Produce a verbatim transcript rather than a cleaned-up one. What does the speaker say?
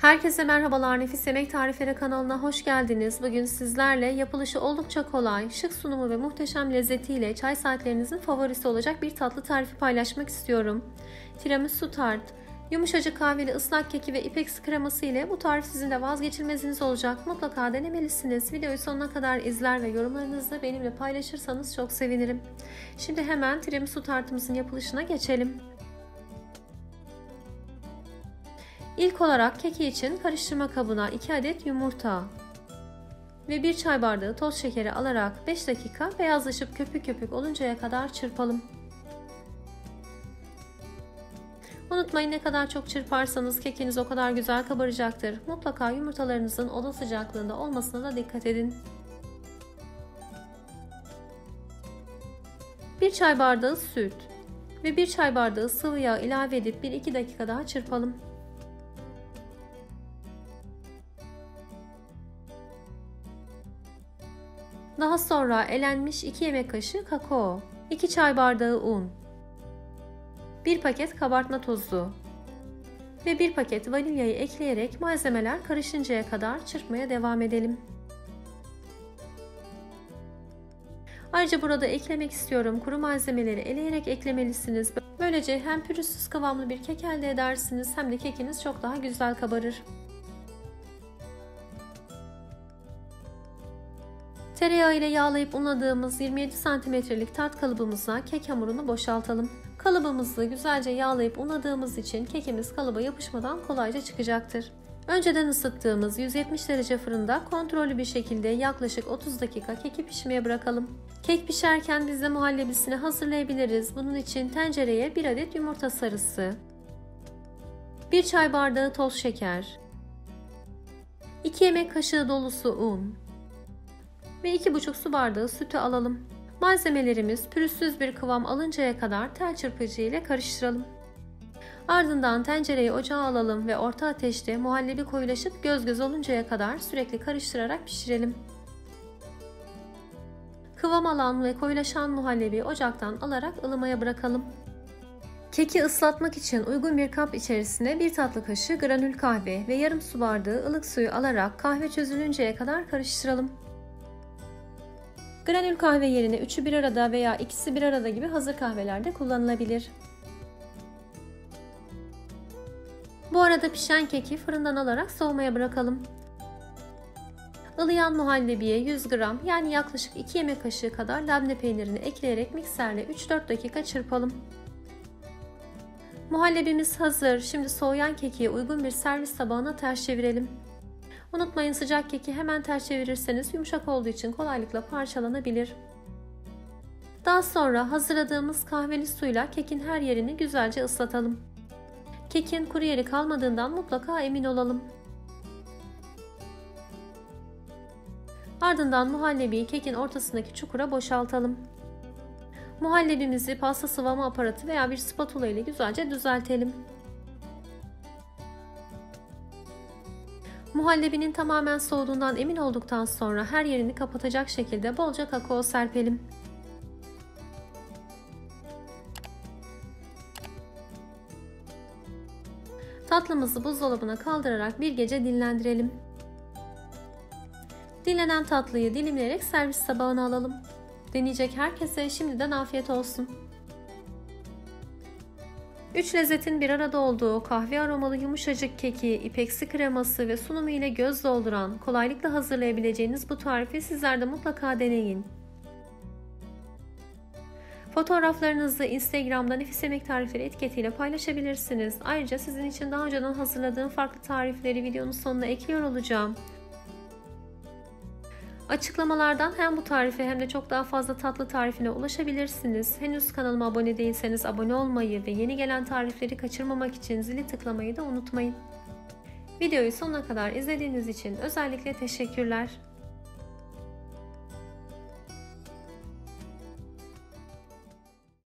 Herkese merhabalar, Nefis Yemek Tarifleri kanalına hoş geldiniz. Bugün sizlerle yapılışı oldukça kolay, şık sunumu ve muhteşem lezzetiyle çay saatlerinizin favorisi olacak bir tatlı tarifi paylaşmak istiyorum. Tiramisu tart, yumuşacık kahveli ıslak keki ve ipeksi kreması ile bu tarif sizin de vazgeçilmeziniz olacak. Mutlaka denemelisiniz. Videoyu sonuna kadar izler ve yorumlarınızı benimle paylaşırsanız çok sevinirim. Şimdi hemen tiramisu tartımızın yapılışına geçelim. İlk olarak keki için karıştırma kabına iki adet yumurta ve bir çay bardağı toz şekeri alarak beş dakika beyazlaşıp köpük köpük oluncaya kadar çırpalım. Unutmayın, ne kadar çok çırparsanız kekiniz o kadar güzel kabaracaktır. Mutlaka yumurtalarınızın oda sıcaklığında olmasına da dikkat edin. bir çay bardağı süt ve bir çay bardağı sıvı yağ ilave edip bir iki dakika daha çırpalım. Daha sonra elenmiş iki yemek kaşığı kakao, iki çay bardağı un, bir paket kabartma tozu ve bir paket vanilyayı ekleyerek malzemeler karışıncaya kadar çırpmaya devam edelim. Ayrıca burada eklemek istiyorum, kuru malzemeleri eleyerek eklemelisiniz. Böylece hem pürüzsüz kıvamlı bir kek elde edersiniz hem de kekiniz çok daha güzel kabarır. Tereyağı ile yağlayıp unladığımız yirmi yedi santimetrelik tart kalıbımıza kek hamurunu boşaltalım. Kalıbımızı güzelce yağlayıp unladığımız için kekimiz kalıba yapışmadan kolayca çıkacaktır. Önceden ısıttığımız yüz yetmiş derece fırında kontrollü bir şekilde yaklaşık otuz dakika keki pişmeye bırakalım. Kek pişerken biz de muhallebisini hazırlayabiliriz. Bunun için tencereye bir adet yumurta sarısı, bir çay bardağı toz şeker, iki yemek kaşığı dolusu un ve iki buçuk su bardağı sütü alalım. Malzemelerimiz pürüzsüz bir kıvam alıncaya kadar tel çırpıcı ile karıştıralım. Ardından tencereyi ocağa alalım ve orta ateşte muhallebi koyulaşıp göz göz oluncaya kadar sürekli karıştırarak pişirelim. Kıvam alan ve koyulaşan muhallebi ocaktan alarak ılımaya bırakalım. Keki ıslatmak için uygun bir kap içerisine bir tatlı kaşığı granül kahve ve yarım su bardağı ılık suyu alarak kahve çözülünceye kadar karıştıralım. Granül kahve yerine üçü bir arada veya ikisi bir arada gibi hazır kahvelerde kullanılabilir. Bu arada pişen keki fırından alarak soğumaya bırakalım. Ilıyan muhallebiye yüz gram yani yaklaşık iki yemek kaşığı kadar labne peynirini ekleyerek mikserle üç dört dakika çırpalım. Muhallebimiz hazır. Şimdi soğuyan keki uygun bir servis tabağına ters çevirelim. Unutmayın, sıcak keki hemen ters çevirirseniz yumuşak olduğu için kolaylıkla parçalanabilir. Daha sonra hazırladığımız kahveli suyla kekin her yerini güzelce ıslatalım. Kekin kuru yeri kalmadığından mutlaka emin olalım. Ardından muhallebiyi kekin ortasındaki çukura boşaltalım. Muhallebimizi pasta sıvama aparatı veya bir spatula ile güzelce düzeltelim. Muhallebinin tamamen soğuduğundan emin olduktan sonra her yerini kapatacak şekilde bolca kakao serpelim. Tatlımızı buzdolabına kaldırarak bir gece dinlendirelim. Dinlenen tatlıyı dilimleyerek servis tabağına alalım. Deneyecek herkese şimdiden afiyet olsun. Üç lezzetin bir arada olduğu kahve aromalı yumuşacık keki, ipeksi kreması ve sunumu ile göz dolduran, kolaylıkla hazırlayabileceğiniz bu tarifi sizler de mutlaka deneyin. Fotoğraflarınızı Instagram'da Nefis Yemek Tarifleri etiketiyle paylaşabilirsiniz. Ayrıca sizin için daha önceden hazırladığım farklı tarifleri videonun sonuna ekliyor olacağım. Açıklamalardan hem bu tarife hem de çok daha fazla tatlı tarifine ulaşabilirsiniz. Henüz kanalıma abone değilseniz abone olmayı ve yeni gelen tarifleri kaçırmamak için zili tıklamayı da unutmayın. Videoyu sonuna kadar izlediğiniz için özellikle teşekkürler.